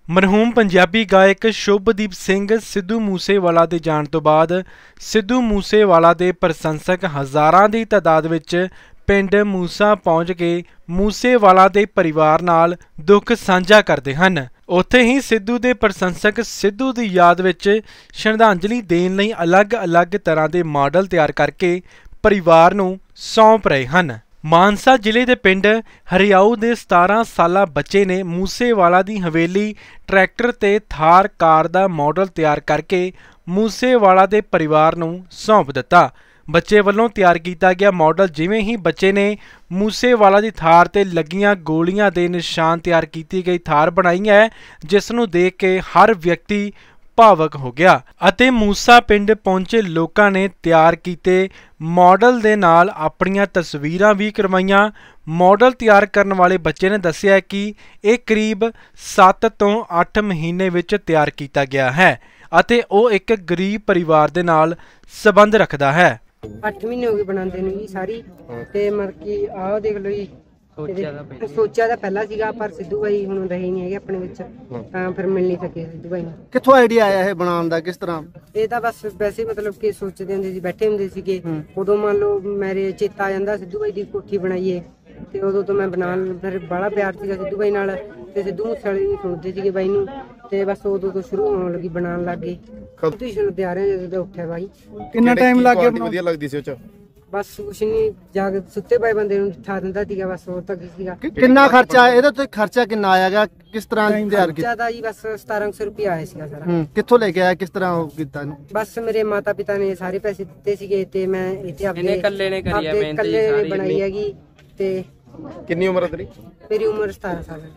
ਮਰਹੂਮ ਪੰਜਾਬੀ ਗਾਇਕ ਸ਼ੁਭਦੀਪ ਸਿੰਘ ਸਿੱਧੂ ਮੂਸੇਵਾਲਾ ਦੇ ਜਾਣ ਤੋਂ ਬਾਅਦ ਸਿੱਧੂ ਮੂਸੇਵਾਲਾ ਦੇ ਪ੍ਰਸ਼ੰਸਕ ਹਜ਼ਾਰਾਂ ਦੀ ਤਾਦਾਦ ਵਿੱਚ ਪਿੰਡ ਮੂਸਾ ਪਹੁੰਚ ਕੇ ਮੂਸੇਵਾਲਾ ਦੇ ਪਰਿਵਾਰ ਨਾਲ ਦੁੱਖ ਸਾਂਝਾ ਕਰਦੇ ਹਨ। ਉੱਥੇ ਹੀ ਸਿੱਧੂ ਦੇ ਪ੍ਰਸ਼ੰਸਕ ਸਿੱਧੂ ਦੀ ਯਾਦ ਵਿੱਚ ਸ਼ਰਧਾਂਜਲੀ ਦੇਣ ਲਈ ਅਲੱਗ-ਅਲੱਗ ਤਰ੍ਹਾਂ ਦੇ ਮਾਡਲ ਤਿਆਰ ਕਰਕੇ ਪਰਿਵਾਰ ਨੂੰ ਸੌਂਪ ਰਹੇ ਹਨ। ਮਾਨਸਾ ਜ਼ਿਲ੍ਹੇ ਦੇ ਪਿੰਡ ਹਰਿਆਊ ਦੇ 17 ਸਾਲਾ ਬੱਚੇ ਨੇ ਮੂਸੇਵਾਲਾ ਦੀ ਹਵੇਲੀ ਟਰੈਕਟਰ ਤੇ ਥਾਰ ਕਾਰ ਦਾ ਮਾਡਲ ਤਿਆਰ ਕਰਕੇ ਮੂਸੇਵਾਲਾ ਦੇ ਪਰਿਵਾਰ ਨੂੰ ਸੌਂਪ ਦਿੱਤਾ। ਬੱਚੇ ਵੱਲੋਂ ਤਿਆਰ ਕੀਤਾ ਗਿਆ ਮਾਡਲ ਜਿਵੇਂ ਹੀ ਬੱਚੇ ਨੇ ਮੂਸੇਵਾਲਾ ਦੀ ਥਾਰ ਤੇ ਲੱਗੀਆਂ ਗੋਲੀਆਂ ਦੇ ਨਿਸ਼ਾਨ ਤਿਆਰ ਕੀਤੀ ਗਈ ਥਾਰ ਬਣਾਈ ਹੈ, ਜਿਸ ਨੂੰ ਦੇਖ ਕੇ ਹਰ ਵਿਅਕਤੀ ਭਾਵਕ ਹੋ ਗਿਆ ਅਤੇ ਮੂਸਾ ਪਿੰਡ ਪਹੁੰਚੇ ਲੋਕਾਂ ਨੇ ਤਿਆਰ ਕੀਤੇ ਮਾਡਲ ਦੇ ਨਾਲ ਆਪਣੀਆਂ ਤਸਵੀਰਾਂ ਵੀ ਕਰਵਾਈਆਂ। ਮਾਡਲ ਤਿਆਰ ਕਰਨ ਵਾਲੇ ਬੱਚੇ ਨੇ ਦੱਸਿਆ ਕਿ ਇਹ ਕਰੀਬ 7 ਤੋਂ 8 ਮਹੀਨੇ ਵਿੱਚ ਤਿਆਰ ਕੀਤਾ ਗਿਆ ਹੈ ਅਤੇ ਉਹ ਇੱਕ ਗਰੀਬ ਪਰਿਵਾਰ ਦੇ ਨਾਲ ਸੰਬੰਧ ਰੱਖਦਾ ਹੈ। 8 ਮਹੀਨੇ ਹੋ ਗਏ ਬਣਾਉਂਦੇ ਨੂੰ ਜੀ ਸਾਰੀ ਤੇ ਮਤਲਬ ਕਿ ਆਹ ਦੇਖ ਲਓ ਜੀ, ਸੋਚਿਆ ਤਾਂ ਪਹਿਲਾਂ ਸੀਗਾ ਪਰ ਸਿੱਧੂ ਬਾਈ ਹੁਣ ਰਹੇ ਨਹੀਂ ਹੈਗੇ ਆਪਣੇ ਵਿੱਚ, ਤਾਂ ਫਿਰ ਮਿਲ ਨਹੀਂ ਸਕੇ ਸਿੱਧੂ ਬਾਈ ਨੂੰ। ਕਿੱਥੋਂ ਆਈਡੀਆ ਆਇਆ ਇਹ ਬਣਾਉਣ ਦਾ, ਕਿਸ ਤਰ੍ਹਾਂ? ਇਹ ਤਾਂ ਬਸ ਵੈਸੇ ਮਤਲਬ ਕਿ ਸੋਚਦੇ ਹੁੰਦੇ ਸੀ, ਬੈਠੇ ਹੁੰਦੇ ਸੀਗੇ, ਉਦੋਂ ਮੰਨ ਲਓ ਮੇਰੇ ਚੇਤਾ ਆ ਜਾਂਦਾ ਸਿੱਧੂ ਬਾਈ ਦੀ ਕੋਠੀ ਬਣਾਈਏ ਤੇ ਉਦੋਂ ਤੋਂ ਮੈਂ ਬਣਾਉਣ, ਫਿਰ ਬੜਾ ਪਿਆਰ ਸੀਗਾ ਸਿੱਧੂ ਬਾਈ ਨਾਲ ਤੇ ਸਿੱਧੂ ਮੂਸੇਵਾਲੇ ਵੀ ਸੁਣਦੇ ਸੀਗੇ ਬਾਈ ਨੂੰ ਤੇ ਬਸ ਉਦੋਂ ਤੋਂ ਸ਼ੁਰੂ ਹੋਣ ਲੱਗੀ, ਬਣਾਉਣ ਲੱਗ ਗਏ। ਤੁਸੀਂ ਸੁਣਦੇ ਆ ਰਹੇ ਜਦੋਂ ਉੱਠਿਆ ਬਾਈ। ਕਿੰਨਾ ਟਾਈਮ ਲੱਗ ਗਿਆ? ਵਧੀਆ ਲੱਗਦੀ ਸੀ ਉਹ ਚ? ਬਸ ਕੁਛ ਨਹੀਂ, ਜਾ ਕੇ ਸੁੱਤੇ ਪਏ ਬੰਦੇ ਨੂੰ ਠਾ ਦਿੰਦਾ ਸੀਗਾ, ਬਸ ਹੋਰ ਤਾਂ ਕੀ ਸੀਗਾ। ਕਿੰਨਾ ਖਰਚਾ ਇਹਦੇ ਤੇ? ਖਰਚਾ ਕਿੰਨਾ ਆਇਆਗਾ? ਕਿਸ ਤਰ੍ਹਾਂ ਤਿਆਰ ਕੀਤਾ? ਖਰਚਾ ਜੀ ਬਸ 1700 ਰੁਪਏ ਆਇਆ ਸੀਗਾ ਸਾਰਾ। ਕਿੱਥੋਂ ਲੈ ਕੇ ਆਇਆ, ਕਿਸ ਤਰ੍ਹਾਂ ਉਹ ਕੀਤਾ ਇਹਨੂੰ? ਬਸ ਮੇਰੇ ਮਾਤਾ ਪਿਤਾ ਨੇ ਸਾਰੇ ਪੈਸੇ ਦਿੱਤੇ ਸੀਗੇ ਤੇ ਮੈਂ ਇੱਥੇ ਆਪਣੇ ਇਕੱਲੇ ਨੇ ਬਣਾਈ ਹੈਗੀ। ਤੇ ਕਿੰਨੀ ਉਮਰ ਹੈ ਤੇਰੀ? ਮੇਰੀ ਉਮਰ 17 ਸਾਲ ਹੈ।